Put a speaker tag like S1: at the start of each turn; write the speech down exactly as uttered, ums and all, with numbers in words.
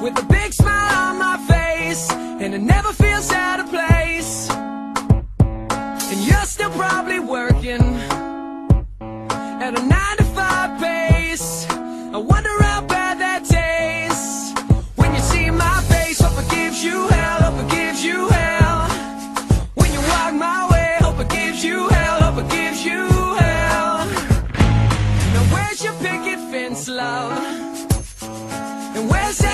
S1: with a big smile on my face, and it never feels out of place. And you're still probably working at a nine to five pace. I wonder how bad that tastes when you see my face. Hope it gives you hell, hope it gives you hell. When you walk my way, hope it gives you hell, hope it gives you hell. Now where's your picket fence, love? And where's that